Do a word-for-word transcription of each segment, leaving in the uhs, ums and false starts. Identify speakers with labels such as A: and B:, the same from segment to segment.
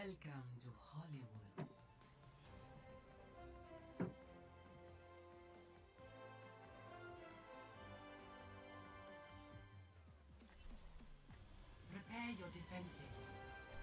A: Welcome to Hollywood. Prepare your defenses.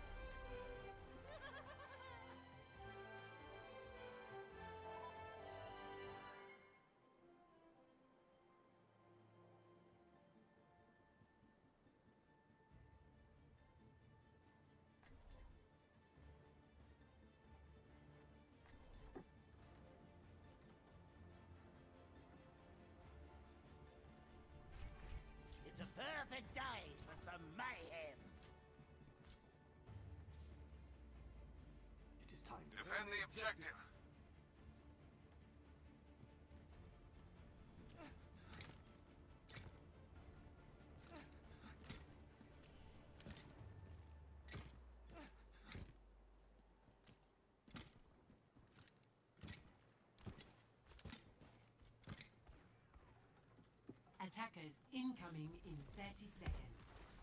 B: It's a perfect day for some mayhem.
C: It is time to
D: Defend the objective.
A: Attackers incoming in thirty seconds.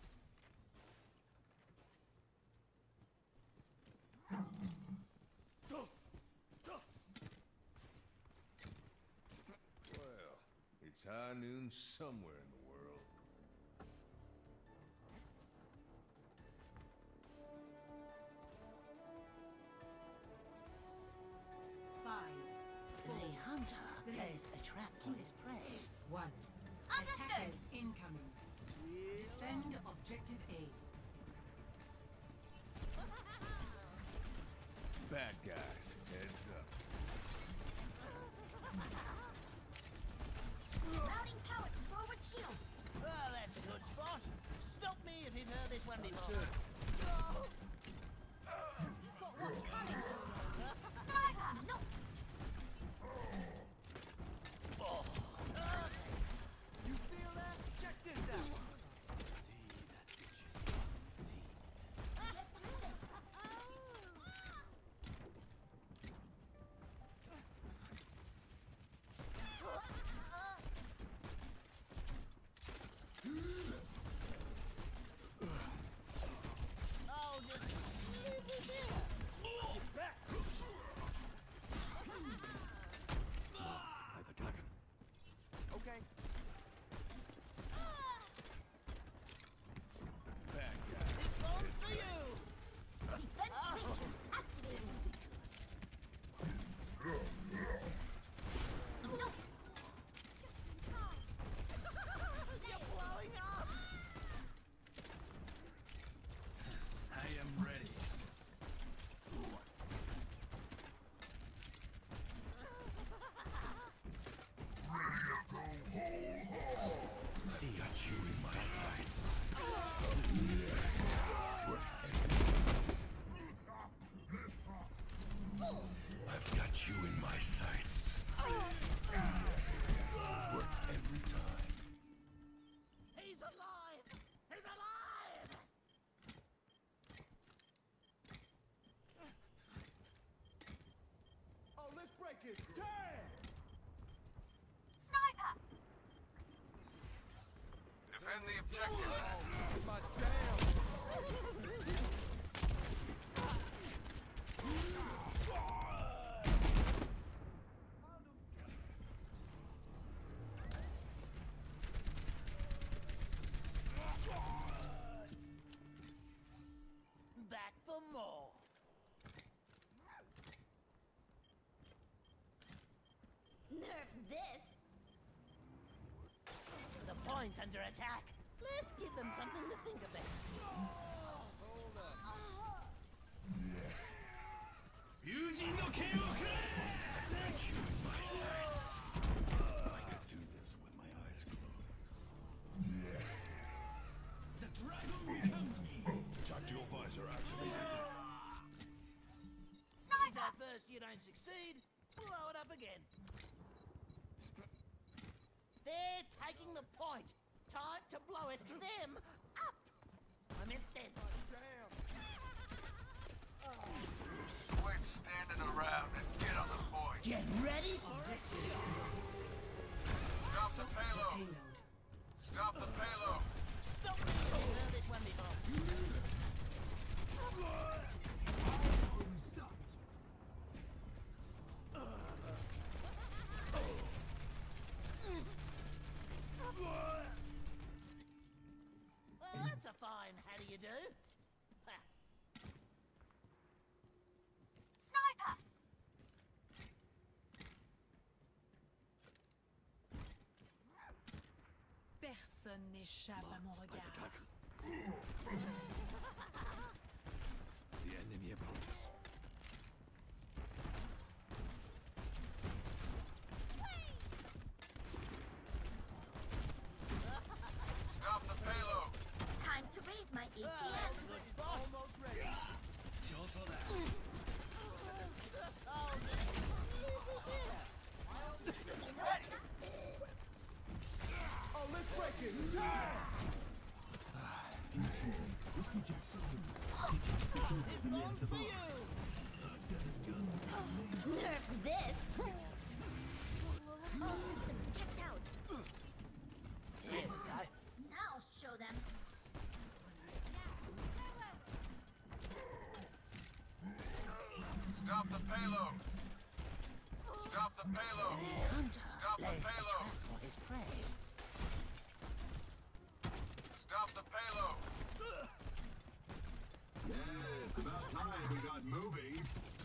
E: Well, it's high noon somewhere in the world.
A: Five,
B: The hunter lays a trap for his prey.
A: one. Attackers incoming. Defend objective A.
E: Bad guys, heads up.
F: Routing power to forward shield.
B: Oh, that's a good spot. Stop me if you've heard this one before.
F: You've got what's coming. Sniper, no.
B: Oh.
C: You feel that? Check this out.
B: Oh, just leave me there. Get back.
C: I've attacked him.
B: Okay.
E: Bad guys.
B: This one's for you.
F: Defense matrix activated. No. Just in time.
B: You're blowing up.
E: I am ready. I've got you in my sights. I've got you in my sights. Works every time.
B: He's alive. He's alive.
C: Oh, let's break it. Damn!
F: Sniper.
D: Defend the objective.
C: Oh, my damn!
B: Back for more.
F: Nerf this.
B: The point's under attack. Let's give them something to think about.
C: Hold up.
E: I've got you in my sights. I could do this with my eyes closed. The dragon becomes me. Tactical visor activated.
B: If at first you don't succeed, blow it up again. They're taking the point. Time to blow it them up. I meant them.
C: Damn!
D: Quit standing around and get on the point.
B: Get ready for it.
D: Stop the payload.
A: Payload.
D: Stop the payload.
B: Stop me. You've heard this one before.
F: Personne n'échappe à mon regard.
E: The enemy approaches.
D: Stop the payload.
F: Time to raise my A P M.
C: Almost ready. Oh, let's break it. Damn!
F: Nerf this! All systems checked out.
B: Here we go.
F: Now show them.
D: Stop the payload. Stop the payload.
B: Hunter
D: Stop the
B: lays the
D: payload.
B: trap for his prey.
D: Stop the payload.
G: Yeah, it's about time we got moving.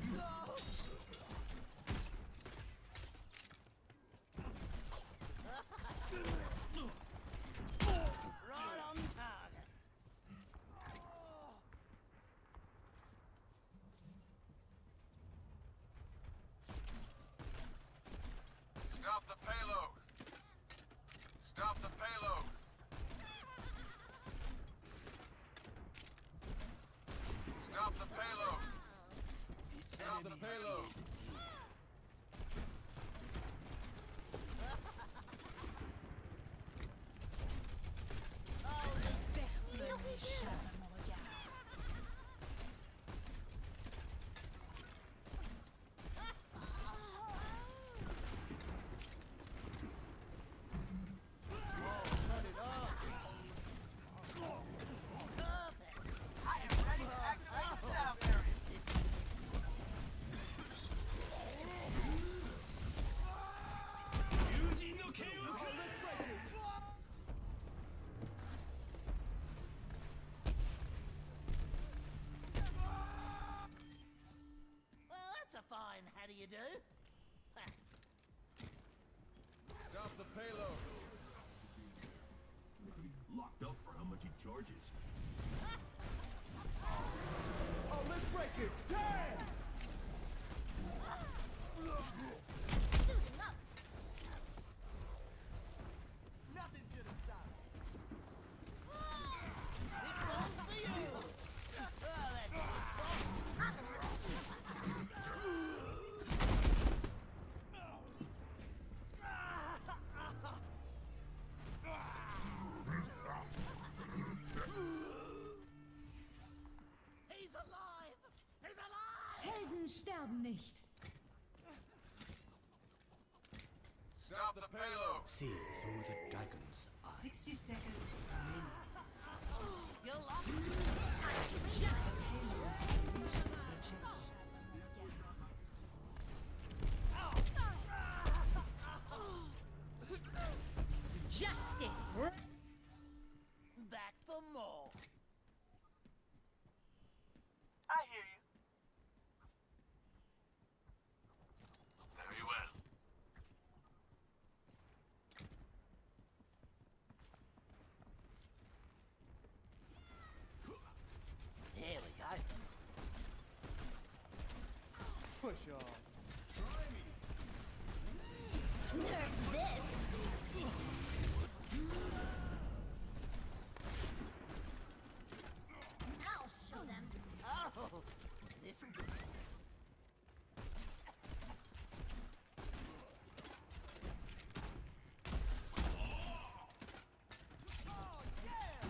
B: Right on target.
D: Stop the payload. Stop the payload. Stop the payload. Stop the payload.
F: Personne n'échappe à mon regard.
C: Cut it up.
B: I am ready to activate the sound barrier. This is
C: Oh, let's break it.
B: well, that's a fine how do you do?
D: Stop the payload.
G: Locked up for how much he charges.
C: Oh, let's break it. Damn!
F: Suiting up.
C: Nothing's gonna stop it.
B: This one's for you. Oh, that's a good spot.
F: I'm gonna have to shoot.
B: He's alive. He's alive.
H: Helden sterben nicht.
D: Stop the payload.
E: See through the dragon's eyes.
A: sixty seconds remaining.
B: You're locked.
H: Justice.
B: Back for more.
D: I hear you. Very well.
B: Here we go.
C: Push off.
F: Nerf this! I'll show them.
B: Oh, this is good.
C: Oh, yeah!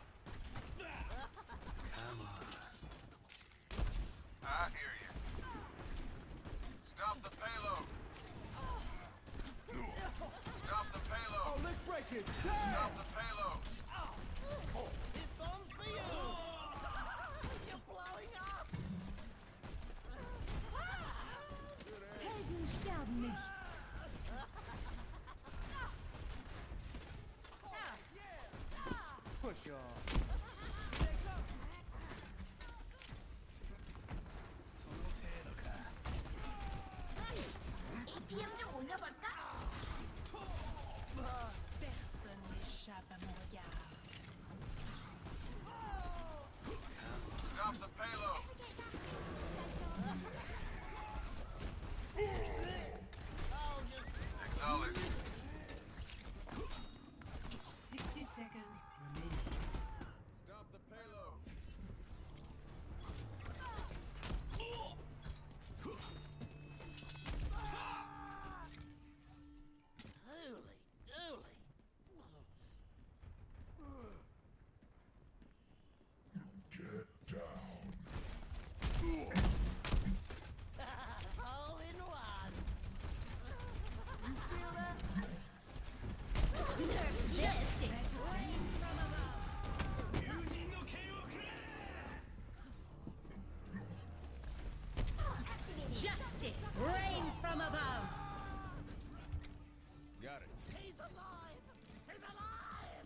E: Come on.
D: I hear you. Stop the payload. Stop the payload.
C: Oh, let's break it.
D: Stop
C: Damn!
D: the payload.
B: This bomb's for you. You're blowing up.
H: Justice reigns from above.
C: Got it.
B: He's alive! He's alive!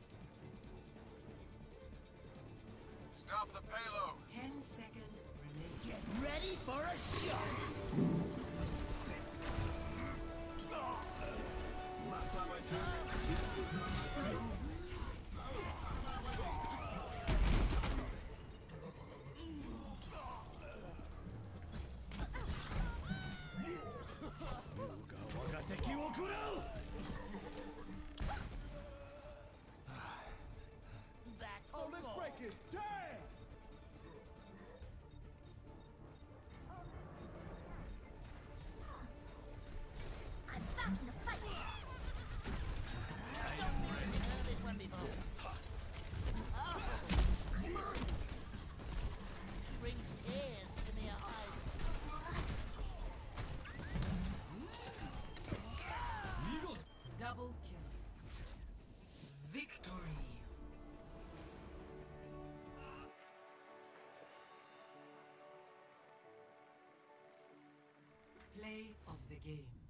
D: Stop the payload.
A: Ten seconds remaining.
B: Get ready for a shot!
G: Last time I checked, this is not my fight.
B: Back
C: Oh,
B: for
C: let's
B: more.
C: break it. Damn!
F: I'm back in the fight.
B: Stop me! I've heard this one before. Oh, listen. Brings tears to my eyes.
A: Double kill. Victory. Play of the game.